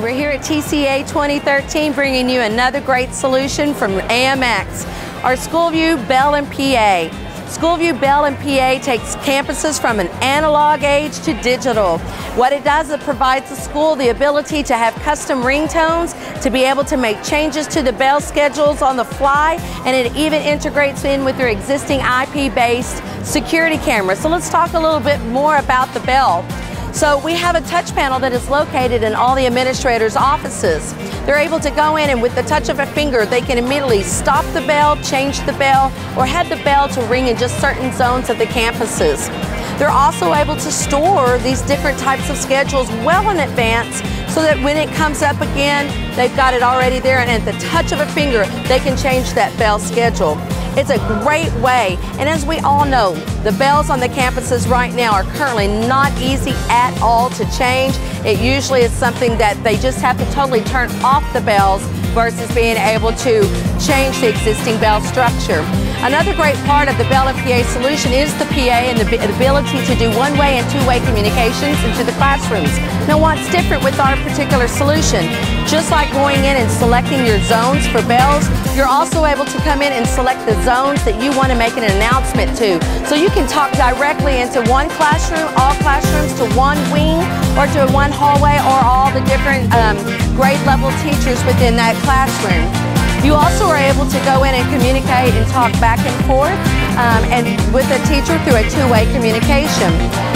We're here at TCA 2013 bringing you another great solution from AMX, our Schoolview Bell and PA. Schoolview Bell and PA takes campuses from an analog age to digital. What it does, it provides the school the ability to have custom ringtones, to be able to make changes to the bell schedules on the fly, and it even integrates in with their existing IP-based security camera. So let's talk a little bit more about the bell. So we have a touch panel that is located in all the administrators' offices. They're able to go in and with the touch of a finger, they can immediately stop the bell, change the bell, or have the bell to ring in just certain zones of the campuses. They're also able to store these different types of schedules well in advance so that when it comes up again, they've got it already there, and at the touch of a finger, they can change that bell schedule. It's a great way, and as we all know, the bells on the campuses right now are currently not easy at all to change. It usually is something that they just have to totally turn off the bells versus being able to change the existing bell structure. Another great part of the Bell and PA solution is the PA and the ability to do one-way and two-way communications into the classrooms. Now, what's different with our particular solution? Just like going in and selecting your zones for bells, you're also able to come in and select the zones that you want to make an announcement to. So you can talk directly into one classroom, all classrooms, to one wing, or to one hallway, or all the different grade level teachers within that classroom. You also are able to go in and communicate and talk back and forth and with a teacher through a two-way communication.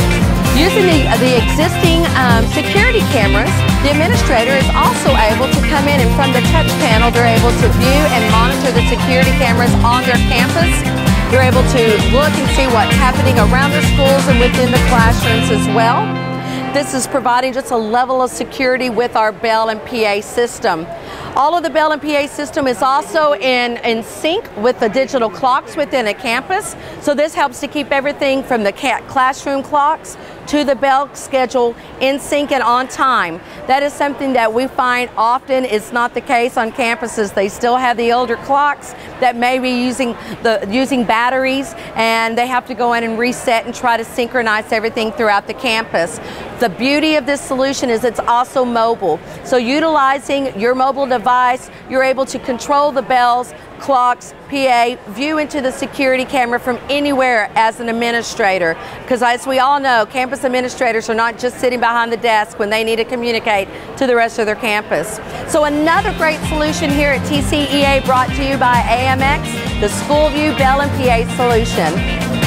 Using the existing security cameras, the administrator is also able to come in and from the touch panel, they're able to view and monitor the security cameras on their campus. They're able to look and see what's happening around their schools and within the classrooms as well. This is providing just a level of security with our Bell and PA system. All of the Bell and PA system is also in sync with the digital clocks within a campus. So this helps to keep everything from the classroom clocks to the bell schedule in sync and on time. That is something that we find often is not the case on campuses. They still have the older clocks that may be using batteries, and they have to go in and reset and try to synchronize everything throughout the campus. The beauty of this solution is it's also mobile. So utilizing your mobile device, you're able to control the bells, clocks, PA, view into the security camera from anywhere as an administrator. Because as we all know, campus administrators are not just sitting behind the desk when they need to communicate to the rest of their campus. So another great solution here at TCEA brought to you by AMX, the Schoolview Bell and PA solution.